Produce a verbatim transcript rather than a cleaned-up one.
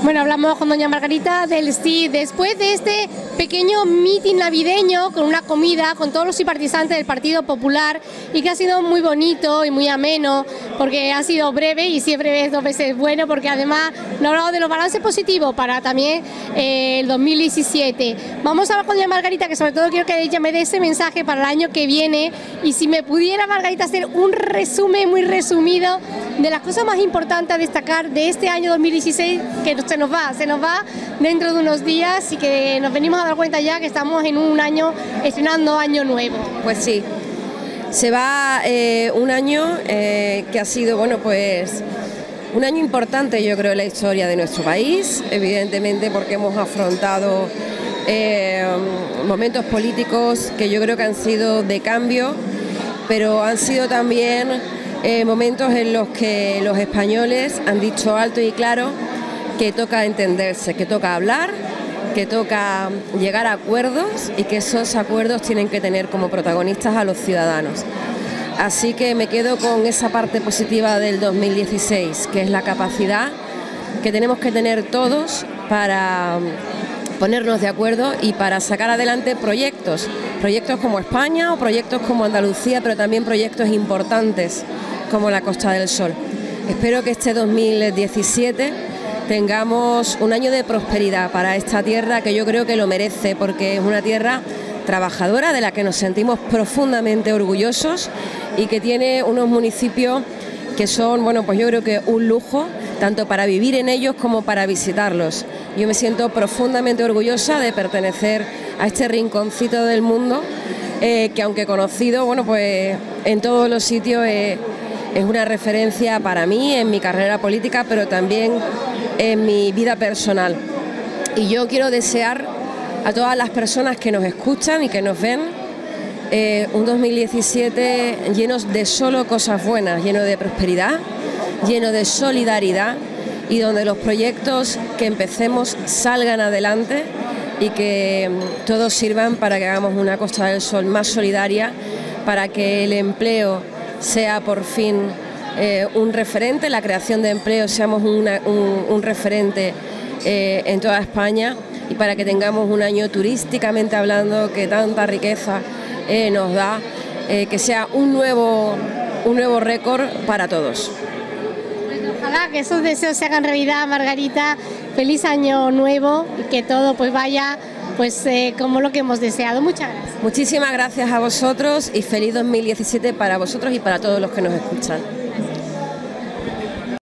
Bueno, hablamos con doña Margarita del S T I después de este pequeño mitin navideño con una comida con todos los simpatizantes del Partido Popular y que ha sido muy bonito y muy ameno porque ha sido breve y siempre es dos veces bueno porque además nos ha hablado de los balances positivos para también eh, el dos mil diecisiete. Vamos a hablar con doña Margarita, que sobre todo quiero que ella me dé ese mensaje para el año que viene y si me pudiera, Margarita, hacer un resumen muy resumido de las cosas más importantes a destacar de este año dos mil dieciséis, que se nos va, se nos va dentro de unos días y que nos venimos a dar cuenta ya que estamos en un año, estrenando año nuevo. Pues sí, se va eh, un año eh, que ha sido, bueno, pues un año importante, yo creo, en la historia de nuestro país, evidentemente porque hemos afrontado eh, momentos políticos que yo creo que han sido de cambio, pero han sido también eh, momentos en los que los españoles han dicho alto y claro que toca entenderse, que toca hablar, que toca llegar a acuerdos y que esos acuerdos tienen que tener como protagonistas a los ciudadanos. Así que me quedo con esa parte positiva del dos mil dieciséis, que es la capacidad que tenemos que tener todos para ponernos de acuerdo y para sacar adelante proyectos, proyectos como España o proyectos como Andalucía, pero también proyectos importantes como la Costa del Sol. Espero que este dos mil diecisiete tengamos un año de prosperidad para esta tierra, que yo creo que lo merece, porque es una tierra trabajadora de la que nos sentimos profundamente orgullosos y que tiene unos municipios que son, bueno, pues yo creo que un lujo, tanto para vivir en ellos como para visitarlos. Yo me siento profundamente orgullosa de pertenecer a este rinconcito del mundo, eh, que aunque conocido, bueno, pues en todos los sitios eh, es una referencia para mí en mi carrera política, pero también en mi vida personal. Y yo quiero desear a todas las personas que nos escuchan y que nos ven eh, un dos mil diecisiete llenos de solo cosas buenas, lleno de prosperidad, lleno de solidaridad y donde los proyectos que empecemos salgan adelante y que todos sirvan para que hagamos una Costa del Sol más solidaria, para que el empleo sea por fin eh, un referente, la creación de empleo seamos una, un, un referente eh, en toda España y para que tengamos un año turísticamente hablando que tanta riqueza eh, nos da, eh, que sea un nuevo, un nuevo récord para todos. Bueno, ojalá que esos deseos se hagan realidad, Margarita. Feliz año nuevo y que todo pues vaya pues eh, como lo que hemos deseado. Muchas gracias. Muchísimas gracias a vosotros y feliz dos mil diecisiete para vosotros y para todos los que nos escuchan.